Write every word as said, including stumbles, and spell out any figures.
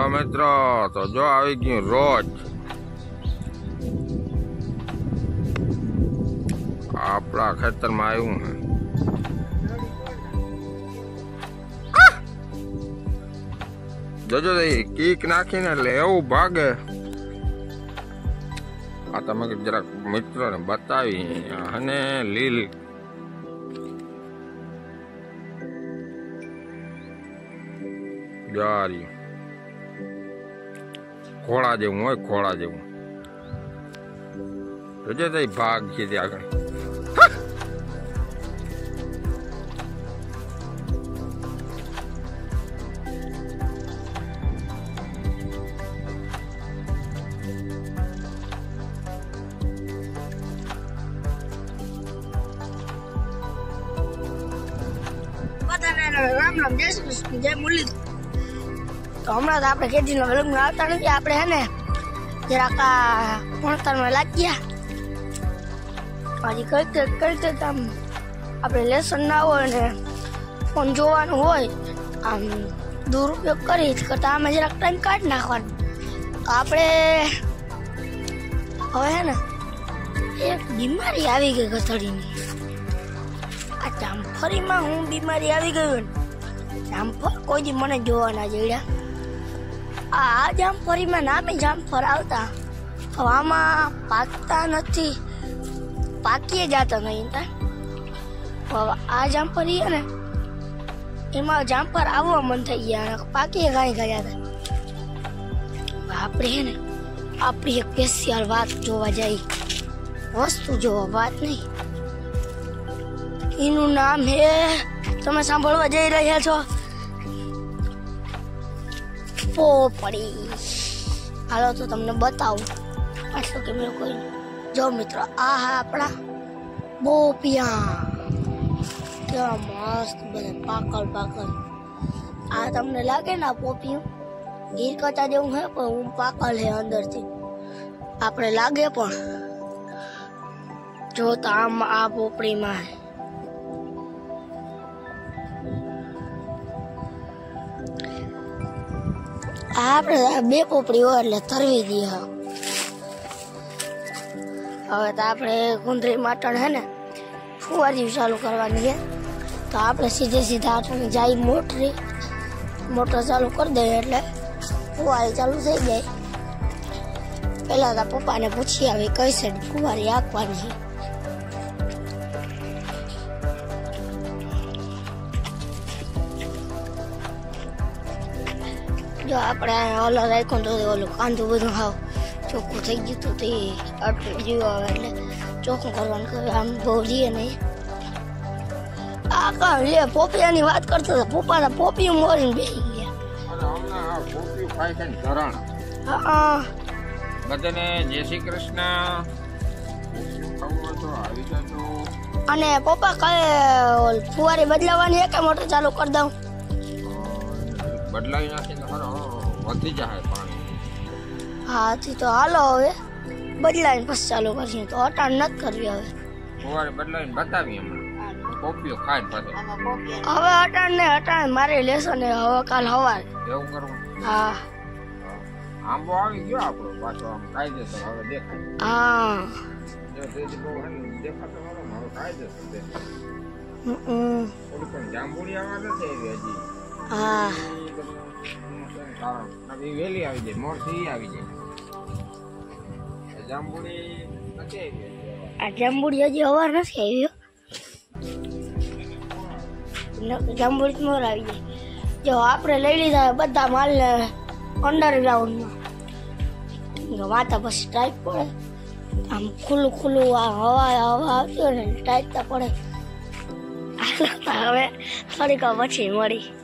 મિત્રો તો જો આવી ગયું રોજ આપણા ખેતરમાં આવ્યું હે જોજો કીક નાખીને એટલે એવું ભાગે આ તમે જરાક મિત્રોને બતાવી અને લીલ જારી ખોળા જેવું હોય ખોળા જેવું જોજે તો ભાગ છે ત્યાં આગળ રામ રામ જય શ્રી કૃષ્ણ જય મુરલી તો હમણાં તો આપણે ખેતીનો વેલગમાં આવતા નથી આપણે હે ને જરાક ભણતરમાં લાગી ગયા હજી કરતે કરતે આમ આપણે લેસન ના હોય ને ફોન જોવાનું હોય આમ દુરુપયોગ કરી કરતા આમાં જરાક ટાઈમ કાઢી નાખવાનું તો આપણે હવે હે ને એક બીમારી આવી ગઈ ગધડીની આ જામફળીમાં હું બીમારી આવી ગયું ને જામફળ કોઈ દી મને જોવા ના જડ્યા આ જામફળીમાં નામે જામફળ આવતા તો આમાં પાકતા નથી પાકીએ જતા નહીં હવે આ જામફળી ને એમાં જામફળ આવવા મન થઈ ગયા પાકીએ ગાય ગયા હતા આપણે હે ને આપણી એક સ્પેશિયલ વાત જોવા જઈ વસ્તુ જોવા વાત નહીં એનું નામ હે તમે સાંભળવા જઈ રહ્યા છો પોપડી હાલો તો તમને બતાવું આટલું કે મેં કોઈ જો મિત્રો આ હા આપણા બોપિયા કેવા મસ્ત બધા પાકલ પાકલ આ તમને લાગે ને આ પોપિયું ગીર કરતા જેવું હે પણ હું પાકલ હે અંદરથી આપણે લાગે પણ જો તો આમ આ પોપડીમાં હે આપણે બે પોપડી હોય એટલે તરવી દઈએ હવે તો આપણે ગુંદરી માટણ હે ને ફુવારી ચાલુ કરવાની છે તો આપણે સીધે સીધા આટલી જાય મોટરી મોટર ચાલુ કરી દઈએ એટલે ફુવારી ચાલુ થઈ જાય પેલા તો પપ્પાને પૂછી આવી કઈ સાઈડ ફુવારી આપવાની છે જો આપણે ઓલો રાખ્યું તો ઓલું કાંદું બધું હાવ ચોખ્ખું થઈ ગયું હતું તે આટલું જીવ આવે એટલે ચોખ્ખું કરવાનું કે આમ બહુ જઈએ નહીં આ કાં લે પોપિયાની વાત કરતો હતો પોપાના પોપિયું મોરીને બેસી ગયા હા બધાને જય શ્રી કૃષ્ણ અને પપ્પા કઈ ફુવારી બદલાવાની કે મોટર ચાલુ કરી દઉં બદલાવી નાખી તો વધી જાય પાણી હા તો હાલો હવે બદલાવીને પછી ચાલુ કરીએ તો અટાણ નથી કરવી હવે ફુવારી બદલાવીને બતાવી હમણાં પોપિયો ખાય પાછો હવે અટાણ ને અટાણ મારે લેશો ને હવે કાલ હવારે એવું કરવું હા આંબો આવી ગયો આપણો પાછો આમ કાયદેસર હવે દેખાય હા જો તેજી બહુ હે દેખાતો નતો હવે કાયદેસર દેખાય હમ થોડી પણ જાંબુડી આવવા નથી આવી હજી હા વેલી આવી જાય મોરથી આવી જાય જાંબુડી નથી આવી આ જાંબુડી હજી હવાર નથી આવ્યો જાંબુડી મોર આવી જાય જો આપણે લઈ લીધા બધા માલ ને અંડરગ્રાઉન્ડમાં માથા પછી ટાઈટ પડે આમ ખુલ્લું ખુલ્લું આ હવા હવા આવતી હોય ને ટાઈટ તો પડે હવે થોડીક પછી મળી